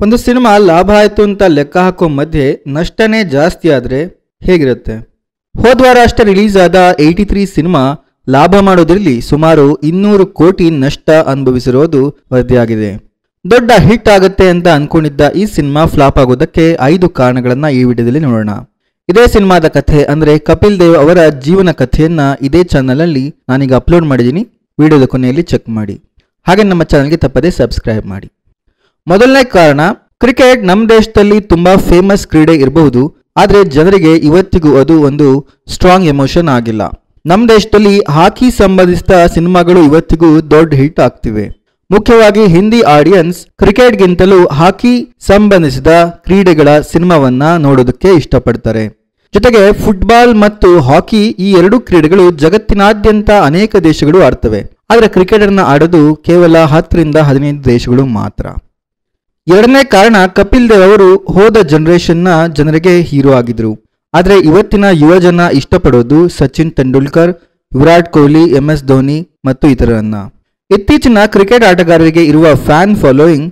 ಒಂದು ಸಿನಿಮಾ ಲಾಭ ಆಯಿತು ಅಂತ ಲೆಕ್ಕ ಹಾಕೋ ಮಧ್ಯೆ ನಷ್ಟನೇ ಜಾಸ್ತಿ ಆದರೆ ಹೇಗಿರುತ್ತೆ? ಹೋದ್ವಾರ ಅಷ್ಟೇ ರಿಲೀಸ್ ಆದ 83 ಸಿನಿಮಾ ಲಾಭ ಮಾಡೋದ್ರಲ್ಲಿ ಸುಮಾರು 200 ಕೋಟಿ ನಷ್ಟ ಅನುಭವಿಸಿರೋದು ವರದಿಯಾಗಿದೆ. ದೊಡ್ಡ ಹಿಟ್ ಆಗುತ್ತೆ ಅಂತ ಅನ್ಕೊಂಡಿದ್ದ ಈ ಸಿನಿಮಾ ಫ್ಲಾಪ್ ಆಗೋದಕ್ಕೆ 5 ಕಾರಣಗಳನ್ನ ಈ ವಿಡಿಯೋದಲ್ಲಿ ನೋಡೋಣ. ಇದೇ ಸಿನಿಮಾದ ಕಥೆ ಅಂದ್ರೆ ಕಪಿಲ್ ದೇವ್ ಅವರ ಜೀವನ ಕಥೆಯನ್ನ ಇದೇ ಚಾನಲ್ ಅಲ್ಲಿ ನಾನೀಗ ಅಪ್ಲೋಡ್ ಮಾಡಿದ್ದೀನಿ. ವಿಡಿಯೋದ ಕೊನೆಯಲ್ಲಿ ಚೆಕ್ ಮಾಡಿ. ಹಾಗೆ ನಮ್ಮ ಚಾನಲ್ಗೆ ತಪ್ಪದೆ ಸಬ್ಸ್ಕ್ರೈಬ್ ಮಾಡಿ. ಮೊದಲನೇ ಕಾರಣ, ಕ್ರಿಕೆಟ್ ನಮ್ಮ ದೇಶದಲ್ಲಿ ತುಂಬಾ ಫೇಮಸ್ ಕ್ರೀಡೆ ಇರಬಹುದು, ಆದ್ರೆ ಜನರಿಗೆ ಇವತ್ತಿಗೂ ಅದು ಒಂದು ಸ್ಟ್ರಾಂಗ್ ಎಮೋಷನ್ ಆಗಿಲ್ಲ. ನಮ್ಮ ದೇಶದಲ್ಲಿ ಹಾಕಿ ಸಂಬಂಧಿಸಿದ ಸಿನಿಮಾಗಳು ಇವತ್ತಿಗೂ ದೊಡ್ಡ ಹಿಟ್ ಆಗ್ತಿವೆ. ಮುಖ್ಯವಾಗಿ ಹಿಂದಿ ಆಡಿಯನ್ಸ್ ಕ್ರಿಕೆಟ್ಗಿಂತಲೂ ಹಾಕಿ ಸಂಬಂಧಿಸಿದ ಕ್ರೀಡೆಗಳ ಸಿನಿಮಾವನ್ನ ನೋಡೋದಕ್ಕೆ ಇಷ್ಟಪಡ್ತಾರೆ. ಜೊತೆಗೆ ಫುಟ್ಬಾಲ್ ಮತ್ತು ಹಾಕಿ ಈ ಎರಡು ಕ್ರೀಡೆಗಳು ಜಗತ್ತಿನಾದ್ಯಂತ ಅನೇಕ ದೇಶಗಳು ಆಡ್ತವೆ. ಆದರೆ ಕ್ರಿಕೆಟ್ ಅನ್ನ ಆಡೋದು ಕೇವಲ 10 ರಿಂದ 15 ದೇಶಗಳು ಮಾತ್ರ. ಎರಡನೇ ಕಾರಣ, ಕಪಿಲ್ ದೇವ್ ಅವರು ಹೋದ ಜನರೇಷನ್ನ ಜನರಿಗೆ ಹೀರೋ ಆಗಿದ್ರು. ಆದ್ರೆ ಇವತ್ತಿನ ಯುವ ಜನ ಇಷ್ಟಪಡೋದು ಸಚಿನ್ ತೆಂಡೂಲ್ಕರ್, ವಿರಾಟ್ ಕೊಹ್ಲಿ, MS ಧೋನಿ ಮತ್ತು ಇತರರನ್ನ. ಇತ್ತೀಚಿನ ಕ್ರಿಕೆಟ್ ಆಟಗಾರರಿಗೆ ಇರುವ ಫ್ಯಾನ್ ಫಾಲೋಯಿಂಗ್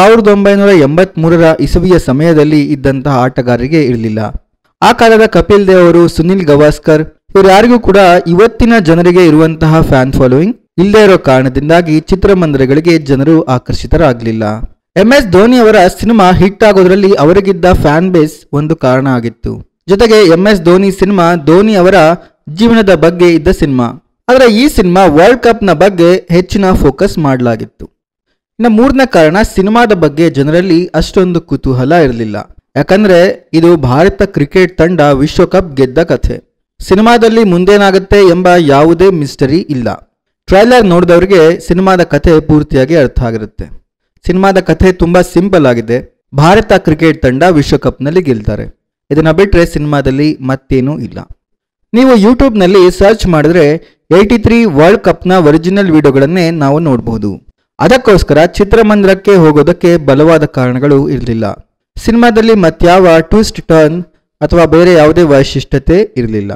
1983ರ ಇಸವಿಯ ಸಮಯದಲ್ಲಿ ಇದ್ದಂತಹ ಆಟಗಾರರಿಗೆ ಇರಲಿಲ್ಲ. ಆ ಕಾಲದ ಕಪಿಲ್ ದೇವ್ ಅವರು, ಸುನಿಲ್ ಗವಾಸ್ಕರ್ ಇವರು ಯಾರಿಗೂ ಕೂಡ ಇವತ್ತಿನ ಜನರಿಗೆ ಇರುವಂತಹ ಫ್ಯಾನ್ ಫಾಲೋಯಿಂಗ್ ಇಲ್ಲದೆ ಇರೋ ಕಾರಣದಿಂದಾಗಿ ಚಿತ್ರಮಂದಿರಗಳಿಗೆ ಜನರು ಆಕರ್ಷಿತರಾಗಲಿಲ್ಲ. MS ಧೋನಿ ಅವರ ಸಿನಿಮಾ ಹಿಟ್ ಆಗೋದ್ರಲ್ಲಿ ಅವರಿಗಿದ್ದ ಫ್ಯಾನ್ ಬೇಸ್ ಒಂದು ಕಾರಣ ಆಗಿತ್ತು. ಜೊತೆಗೆ MS ಧೋನಿ ಸಿನಿಮಾ ಧೋನಿ ಅವರ ಜೀವನದ ಬಗ್ಗೆ ಇದ್ದ ಸಿನಿಮಾ. ಆದರೆ ಈ ಸಿನಿಮಾ ವರ್ಲ್ಡ್ ಕಪ್ ನ ಬಗ್ಗೆ ಹೆಚ್ಚಿನ ಫೋಕಸ್ ಮಾಡಲಾಗಿತ್ತು. ಇನ್ನು ಮೂರನೇ ಕಾರಣ, ಸಿನಿಮಾದ ಬಗ್ಗೆ ಜನರಲ್ಲಿ ಅಷ್ಟೊಂದು ಕುತೂಹಲ ಇರಲಿಲ್ಲ. ಯಾಕಂದ್ರೆ ಇದು ಭಾರತ ಕ್ರಿಕೆಟ್ ತಂಡ ವಿಶ್ವಕಪ್ ಗೆದ್ದ ಕಥೆ. ಸಿನಿಮಾದಲ್ಲಿ ಮುಂದೇನಾಗುತ್ತೆ ಎಂಬ ಯಾವುದೇ ಮಿಸ್ಟರಿ ಇಲ್ಲ. ಟ್ರೈಲರ್ ನೋಡಿದವರಿಗೆ ಸಿನಿಮಾದ ಕಥೆ ಪೂರ್ತಿಯಾಗಿ ಅರ್ಥ ಆಗಿರುತ್ತೆ. ಸಿನಿಮಾದ ಕಥೆ ತುಂಬಾ ಸಿಂಪಲ್ ಆಗಿದೆ. ಭಾರತ ಕ್ರಿಕೆಟ್ ತಂಡ ವಿಶ್ವಕಪ್ನಲ್ಲಿ ಗೆಲ್ತಾರೆ. ಇದನ್ನ ಬಿಟ್ರೆ ಸಿನಿಮಾದಲ್ಲಿ ಮತ್ತೇನೂ ಇಲ್ಲ. ನೀವು ಯೂಟ್ಯೂಬ್ನಲ್ಲಿ ಸರ್ಚ್ ಮಾಡಿದ್ರೆ 83 ವರ್ಲ್ಡ್ ಕಪ್ನ ಒರಿಜಿನಲ್ ವಿಡಿಯೋಗಳನ್ನೇ ನಾವು ನೋಡಬಹುದು. ಅದಕ್ಕೋಸ್ಕರ ಚಿತ್ರಮಂದಿರಕ್ಕೆ ಹೋಗೋದಕ್ಕೆ ಬಲವಾದ ಕಾರಣಗಳು ಇರಲಿಲ್ಲ. ಸಿನಿಮಾದಲ್ಲಿ ಮತ್ಯಾವ ಟ್ವಿಸ್ಟ್ ಟರ್ನ್ ಅಥವಾ ಬೇರೆ ಯಾವುದೇ ವೈಶಿಷ್ಟ್ಯತೆ ಇರಲಿಲ್ಲ.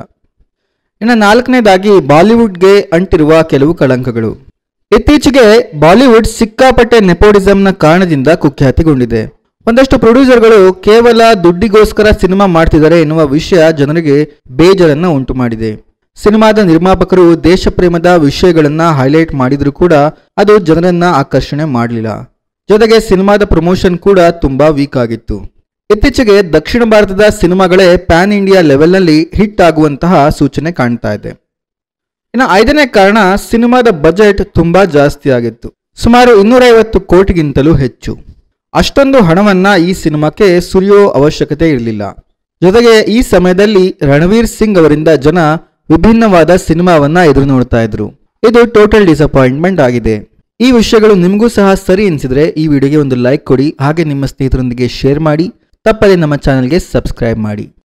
ಇನ್ನು ನಾಲ್ಕನೇದಾಗಿ, ಬಾಲಿವುಡ್ಗೆ ಅಂಟಿರುವ ಕೆಲವು ಕಳಂಕಗಳು. ಇತ್ತೀಚೆಗೆ ಬಾಲಿವುಡ್ ಸಿಕ್ಕಾಪಟ್ಟೆ ನೆಪೋಟಿಸಂನ ಕಾರಣದಿಂದ ಕುಖ್ಯಾತಿಗೊಂಡಿದೆ. ಒಂದಷ್ಟು ಪ್ರೊಡ್ಯೂಸರ್ಗಳು ಕೇವಲ ದುಡ್ಡಿಗೋಸ್ಕರ ಸಿನಿಮಾ ಮಾಡ್ತಿದ್ದಾರೆ ಎನ್ನುವ ವಿಷಯ ಜನರಿಗೆ ಬೇಜಾರನ್ನ ಉಂಟು ಮಾಡಿದೆ. ಸಿನಿಮಾದ ನಿರ್ಮಾಪಕರು ದೇಶಪ್ರೇಮದ ವಿಷಯಗಳನ್ನ ಹೈಲೈಟ್ ಮಾಡಿದ್ರು ಕೂಡ ಅದು ಜನರನ್ನ ಆಕರ್ಷಣೆ ಮಾಡಲಿಲ್ಲ. ಜೊತೆಗೆ ಸಿನಿಮಾದ ಪ್ರಮೋಷನ್ ಕೂಡ ತುಂಬಾ ವೀಕ್ ಆಗಿತ್ತು. ಇತ್ತೀಚೆಗೆ ದಕ್ಷಿಣ ಭಾರತದ ಸಿನಿಮಾಗಳೇ ಪ್ಯಾನ್ ಇಂಡಿಯಾ ಲೆವೆಲ್ನಲ್ಲಿ ಹಿಟ್ ಆಗುವಂತಹ ಸೂಚನೆ ಕಾಣ್ತಾ ಇದೆ. ಇನ್ನು ಐದನೇ ಕಾರಣ, ಸಿನಿಮಾದ ಬಜೆಟ್ ತುಂಬಾ ಜಾಸ್ತಿ ಆಗಿತ್ತು. ಸುಮಾರು 250 ಕೋಟಿಗಿಂತಲೂ ಹೆಚ್ಚು. ಅಷ್ಟೊಂದು ಹಣವನ್ನ ಈ ಸಿನಿಮಾಕ್ಕೆ ಸುರಿಯೋ ಅವಶ್ಯಕತೆ ಇರಲಿಲ್ಲ. ಜೊತೆಗೆ ಈ ಸಮಯದಲ್ಲಿ ರಣವೀರ್ ಸಿಂಗ್ ಅವರಿಂದ ಜನ ವಿಭಿನ್ನವಾದ ಸಿನಿಮಾವನ್ನ ಎದುರು ನೋಡ್ತಾ ಇದ್ರು. ಇದು ಟೋಟಲ್ ಡಿಸಪಾಯಿಂಟ್ಮೆಂಟ್ ಆಗಿದೆ. ಈ ವಿಷಯಗಳು ನಿಮಗೂ ಸಹ ಸರಿ ಎನಿಸಿದ್ರೆ ಈ ವಿಡಿಯೋಗೆ ಒಂದು ಲೈಕ್ ಕೊಡಿ. ಹಾಗೆ ನಿಮ್ಮ ಸ್ನೇಹಿತರೊಂದಿಗೆ ಶೇರ್ ಮಾಡಿ. ತಪ್ಪದೆ ನಮ್ಮ ಚಾನಲ್ಗೆ ಸಬ್ಸ್ಕ್ರೈಬ್ ಮಾಡಿ.